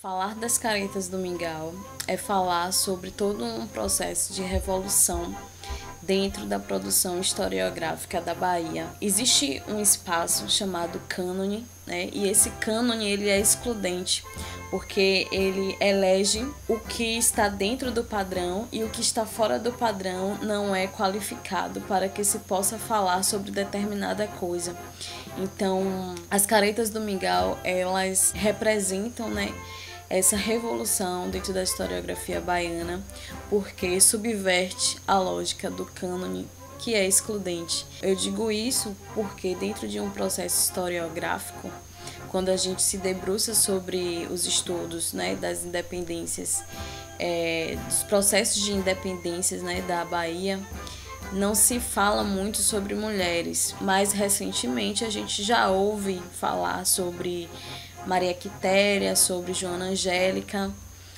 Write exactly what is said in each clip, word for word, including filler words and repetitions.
Falar das caretas do Mingau é falar sobre todo um processo de revolução dentro da produção historiográfica da Bahia. Existe um espaço chamado cânone, né? E esse cânone ele é excludente, porque ele elege o que está dentro do padrão e o que está fora do padrão não é qualificado para que se possa falar sobre determinada coisa. Então, as caretas do Mingau, elas representam, né, essa revolução dentro da historiografia baiana, porque subverte a lógica do cânone, que é excludente. Eu digo isso porque dentro de um processo historiográfico, quando a gente se debruça sobre os estudos, né, das independências, é, dos processos de independências, né, da Bahia, não se fala muito sobre mulheres. Mais recentemente a gente já ouve falar sobre Maria Quitéria, sobre Joana Angélica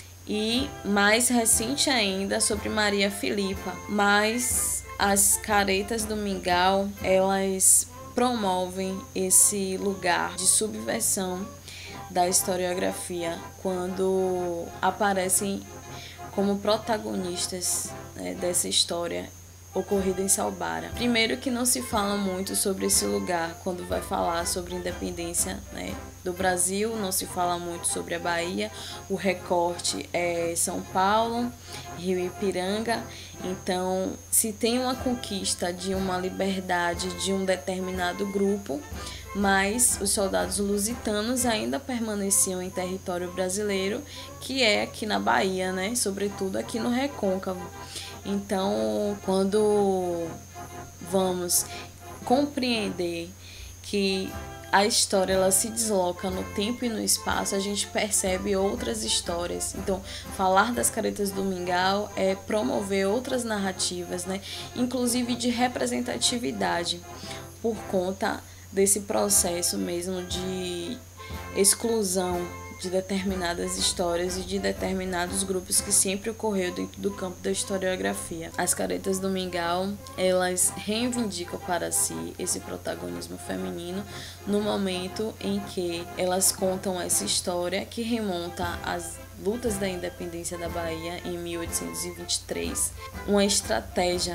e mais recente ainda sobre Maria Filipa. Mas as caretas do Mingau, elas promovem esse lugar de subversão da historiografia quando aparecem como protagonistas, né, dessa história ocorrida em Salbara. Primeiro que não se fala muito sobre esse lugar quando vai falar sobre independência, né, do Brasil, não se fala muito sobre a Bahia, o recorte é São Paulo, Rio Ipiranga. Então, se tem uma conquista de uma liberdade de um determinado grupo, mas os soldados lusitanos ainda permaneciam em território brasileiro, que é aqui na Bahia, né, sobretudo aqui no Recôncavo. Então, quando vamos compreender que a história ela se desloca no tempo e no espaço, a gente percebe outras histórias. Então, falar das caretas do Mingau é promover outras narrativas, né? Inclusive de representatividade, por conta desse processo mesmo de exclusão de determinadas histórias e de determinados grupos que sempre ocorreu dentro do campo da historiografia. As caretas do Mingau, elas reivindicam para si esse protagonismo feminino no momento em que elas contam essa história que remonta às lutas da independência da Bahia em mil oitocentos e vinte e três, uma estratégia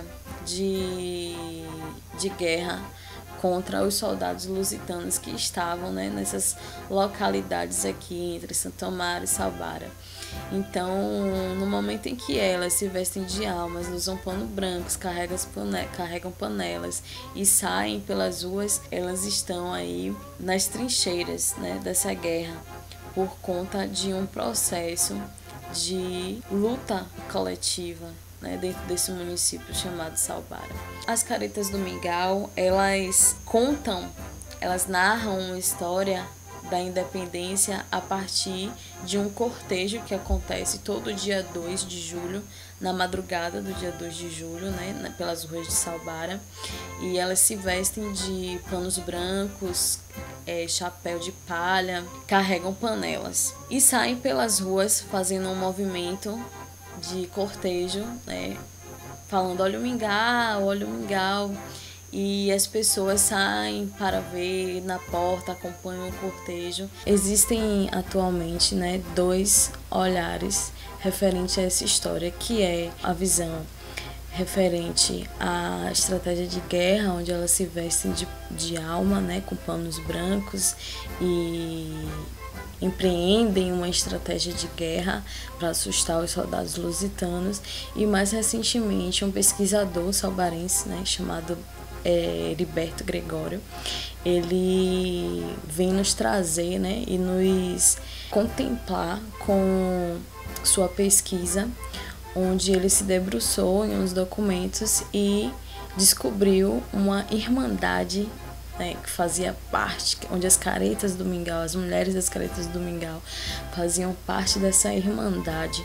de, de guerra contra os soldados lusitanos que estavam, né, nessas localidades aqui entre Santo Amaro e Salbara. Então, no momento em que elas se vestem de almas, usam pano brancos, carregam, pane carregam panelas e saem pelas ruas, elas estão aí nas trincheiras, né, dessa guerra, por conta de um processo de luta coletiva, né, dentro desse município chamado Salbara. As caretas do Mingau, elas contam, elas narram uma história da independência a partir de um cortejo que acontece todo dia dois de julho, na madrugada do dia dois de julho, né, pelas ruas de Salbara, e elas se vestem de panos brancos, é, chapéu de palha, carregam panelas e saem pelas ruas fazendo um movimento de cortejo, né, falando olha o Mingau, olha o Mingau, e as pessoas saem para ver na porta, acompanham o cortejo. Existem atualmente, né, dois olhares referente a essa história, que é a visão referente à estratégia de guerra, onde elas se vestem de, de alma, né, com panos brancos e empreendem uma estratégia de guerra para assustar os soldados lusitanos. E mais recentemente um pesquisador salbarense, né, chamado é, Heriberto Gregório, ele vem nos trazer, né, e nos contemplar com sua pesquisa, onde ele se debruçou em uns documentos e descobriu uma irmandade, né, que fazia parte, onde as caretas do Mingau, as mulheres das caretas do Mingau faziam parte dessa irmandade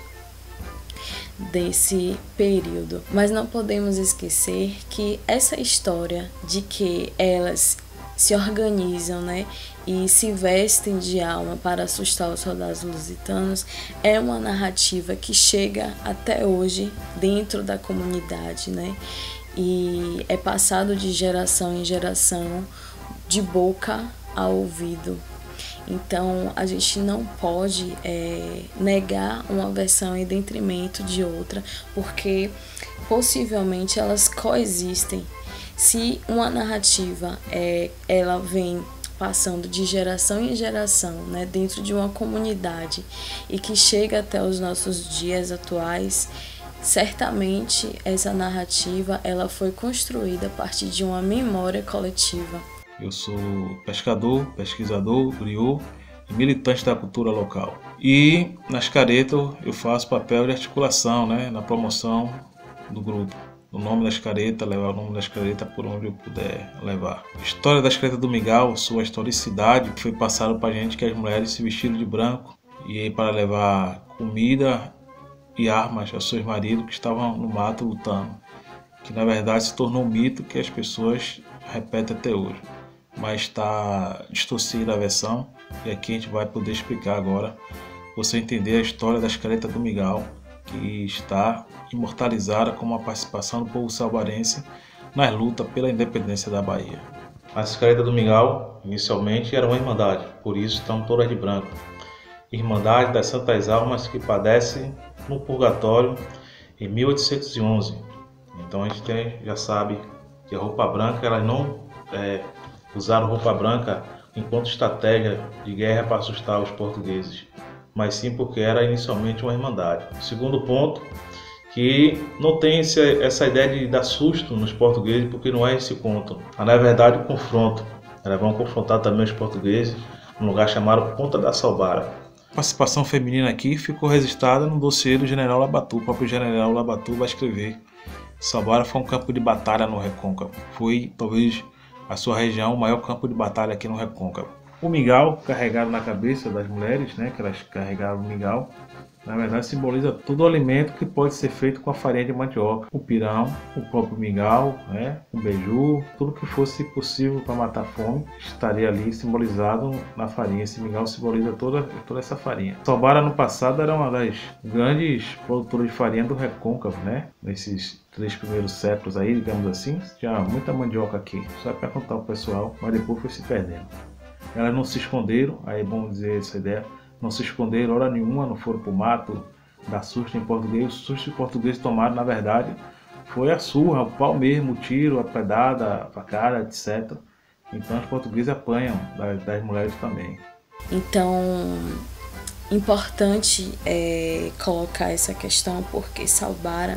desse período. Mas não podemos esquecer que essa história de que elas se organizam, né, e se vestem de alma para assustar os soldados lusitanos é uma narrativa que chega até hoje dentro da comunidade, né, e é passado de geração em geração, de boca a ouvido. Então a gente não pode é, negar uma versão em detrimento de outra, porque possivelmente elas coexistem. Se uma narrativa é, ela vem passando de geração em geração, né, dentro de uma comunidade e que chega até os nossos dias atuais, certamente essa narrativa ela foi construída a partir de uma memória coletiva. Eu sou pescador, pesquisador, griot e militante da cultura local. E nas caretas eu faço papel de articulação, né, na promoção do grupo. O nome das caretas, levar o nome das caretas por onde eu puder levar. A história das caretas do Mingau, sua historicidade, que foi passada para a gente que as mulheres se vestiram de branco e para levar comida e armas aos seus maridos que estavam no mato lutando. Que na verdade se tornou um mito que as pessoas repetem até hoje. Mas está distorcida a versão e aqui a gente vai poder explicar agora, você entender a história das caretas do Mingau, que está imortalizada como a participação do povo salvarense nas lutas pela independência da Bahia. As caretas do Mingau, inicialmente, eram uma irmandade, por isso estão todas de branco. Irmandade das Santas Almas que padecem no purgatório em mil oitocentos e onze. Então a gente tem, já sabe que a roupa branca, elas não é, usaram roupa branca enquanto estratégia de guerra para assustar os portugueses, mas sim porque era inicialmente uma irmandade. Segundo ponto, que não tem esse, essa ideia de dar susto nos portugueses, porque não é esse ponto. Mas, na verdade, o confronto. Elas vão confrontar também os portugueses num lugar chamado Ponta da Salbara. A participação feminina aqui ficou registrada no dossiê do general Labatu. O próprio general Labatu vai escrever: Salbara foi um campo de batalha no Recôncavo. Foi, talvez, a sua região, o maior campo de batalha aqui no Recôncavo. O mingau, carregado na cabeça das mulheres, né, que elas carregavam o mingau, na verdade simboliza todo o alimento que pode ser feito com a farinha de mandioca. O pirão, o próprio mingau, né, o beiju, tudo que fosse possível para matar a fome estaria ali simbolizado na farinha. Esse mingau simboliza toda, toda essa farinha. Salbara no passado era uma das grandes produtoras de farinha do Recôncavo, né? Nesses três primeiros séculos aí, digamos assim, tinha muita mandioca aqui. Só para contar o pessoal, mas depois foi se perdendo. Elas não se esconderam, aí é bom dizer essa ideia, não se esconderam hora nenhuma, não foram para o mato dar susto em português. O susto em português tomaram, na verdade, foi a surra, o pau mesmo, o tiro, a pedada, a facada, etcétera. Então os portugueses apanham das, das mulheres também. Então, importante é colocar essa questão, porque Salbara,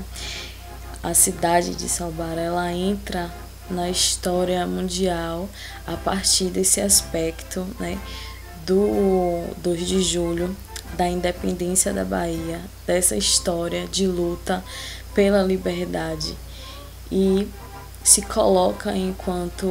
a cidade de Salbara, ela entra na história mundial a partir desse aspecto, né, do dois de julho, da independência da Bahia, dessa história de luta pela liberdade, e se coloca enquanto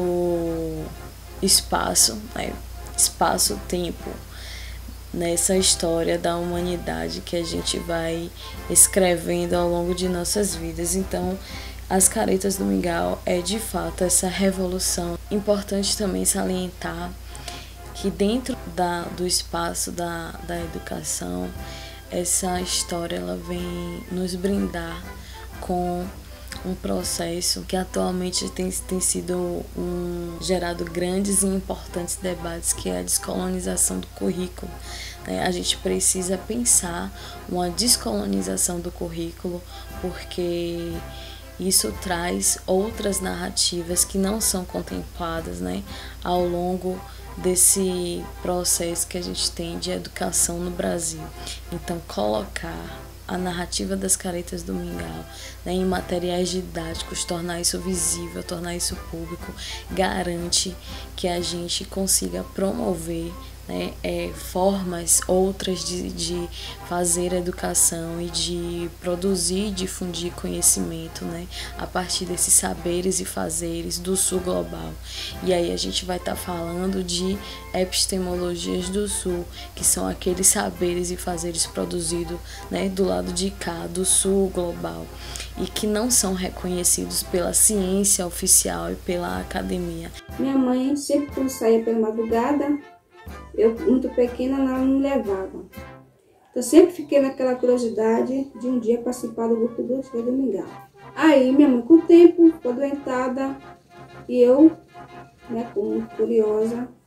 espaço, né, espaço-tempo nessa história da humanidade que a gente vai escrevendo ao longo de nossas vidas. Então, as caretas do Mingau é de fato essa revolução. Importante também salientar que dentro da, do espaço da, da educação, essa história ela vem nos brindar com um processo que atualmente tem, tem sido um, gerado grandes e importantes debates, que é a descolonização do currículo. A gente precisa pensar uma descolonização do currículo, porque isso traz outras narrativas que não são contempladas, né, ao longo desse processo que a gente tem de educação no Brasil. Então, colocar a narrativa das caretas do Mingau, né, em materiais didáticos, tornar isso visível, tornar isso público, garante que a gente consiga promover, né, é, formas outras de, de fazer educação e de produzir e difundir conhecimento, né, a partir desses saberes e fazeres do Sul global. E aí a gente vai estar tá falando de epistemologias do Sul, que são aqueles saberes e fazeres produzidos, né, do lado de cá, do Sul global, e que não são reconhecidos pela ciência oficial e pela academia. Minha mãe, sempre quando saía pela madrugada, eu, muito pequena, ela não me levava. Então, sempre fiquei naquela curiosidade de um dia participar do grupo dos Filhos do Mingau. Aí, minha mãe, com o tempo, ficou doentada, e eu, né, como curiosa,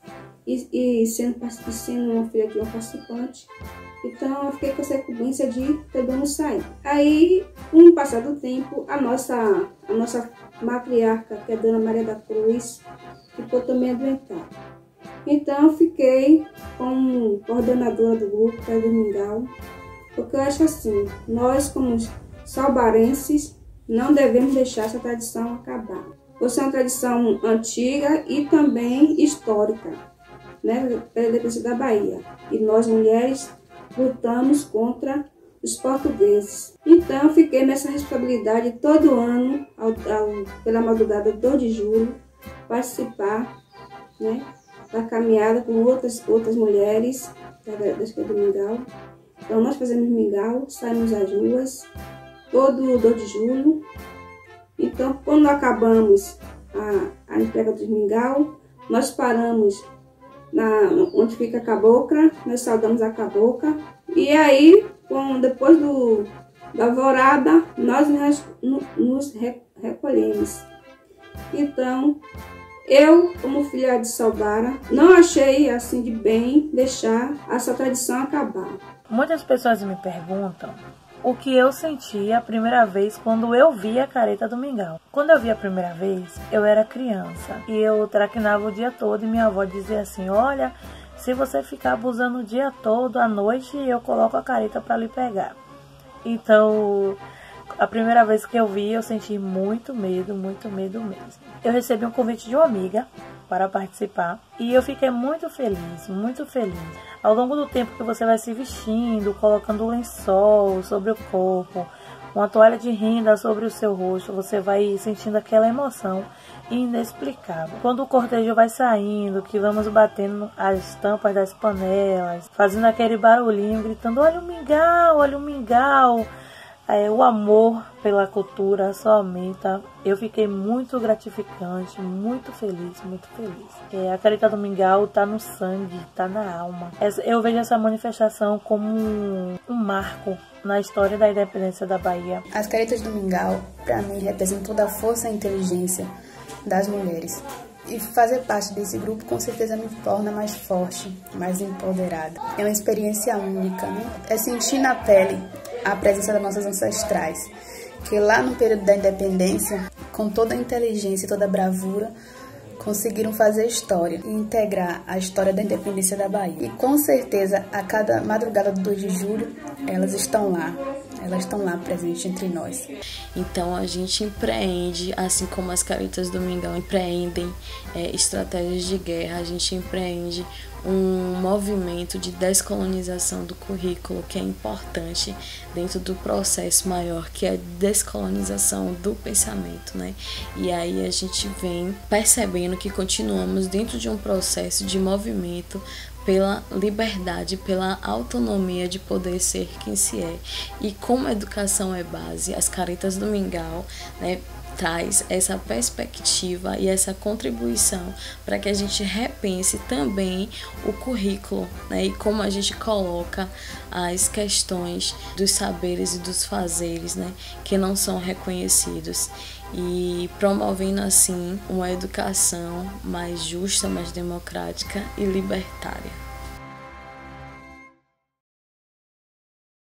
e, e, sendo, e sendo uma filha de uma participante. Então eu fiquei com essa incumbência de todo mundo sair. Aí, com o passar do tempo, a nossa, a nossa matriarca, que é a Dona Maria da Cruz, ficou também adoentada. Então eu fiquei como coordenadora do grupo Pé do Mingau, porque eu acho assim, nós como salbarenses não devemos deixar essa tradição acabar. Essa é uma tradição antiga e também histórica, né, pela independência da Bahia. E nós mulheres lutamos contra os portugueses. Então eu fiquei nessa responsabilidade todo ano, ao, ao, pela madrugada do dois de julho, participar, né, da caminhada com outras, outras mulheres da, da escola do Mingau. Então nós fazemos mingau, saímos às ruas todo dois de julho. Então quando acabamos a, a entrega dos mingau, nós paramos na, onde fica a cabocla, nós saudamos a cabocla. E aí, com, depois do, da alvorada, nós nos, nos recolhemos. Então, eu, como filha de Salbara, não achei assim de bem deixar essa tradição acabar. Muitas pessoas me perguntam o que eu senti a primeira vez quando eu vi a careta do mingau. Quando eu vi a primeira vez, eu era criança e eu traquinava o dia todo e minha avó dizia assim, olha, se você ficar abusando o dia todo, à noite eu coloco a careta para lhe pegar. Então, a primeira vez que eu vi, eu senti muito medo, muito medo mesmo. Eu recebi um convite de uma amiga para participar e eu fiquei muito feliz, muito feliz. Ao longo do tempo que você vai se vestindo, colocando um lençol sobre o corpo, uma toalha de renda sobre o seu rosto, você vai sentindo aquela emoção inexplicável. Quando o cortejo vai saindo, que vamos batendo as tampas das panelas, fazendo aquele barulhinho, gritando, olha o mingau, olha o mingau. É, o amor pela cultura só aumenta. Eu fiquei muito gratificante, muito feliz, muito feliz. É, a careta do mingau está no sangue, está na alma. Eu vejo essa manifestação como um, um marco na história da independência da Bahia. As caretas do mingau, para mim, representam toda a força e inteligência das mulheres. E fazer parte desse grupo com certeza me torna mais forte, mais empoderada. É uma experiência única, né? É sentir na pele a presença das nossas ancestrais, que lá no período da independência, com toda a inteligência e toda a bravura, conseguiram fazer história e integrar a história da independência da Bahia. E com certeza, a cada madrugada do dois de julho, elas estão lá. Elas estão lá presentes entre nós. Então a gente empreende, assim como as caretas do Mingau empreendem é, estratégias de guerra, a gente empreende um movimento de descolonização do currículo que é importante dentro do processo maior, que é a descolonização do pensamento, né? E aí a gente vem percebendo que continuamos dentro de um processo de movimento pela liberdade, pela autonomia de poder ser quem se é. E como a educação é base, as caretas do Mingau, né, traz essa perspectiva e essa contribuição para que a gente repense também o currículo, né, e como a gente coloca as questões dos saberes e dos fazeres, né, que não são reconhecidos, e promovendo assim uma educação mais justa, mais democrática e libertária.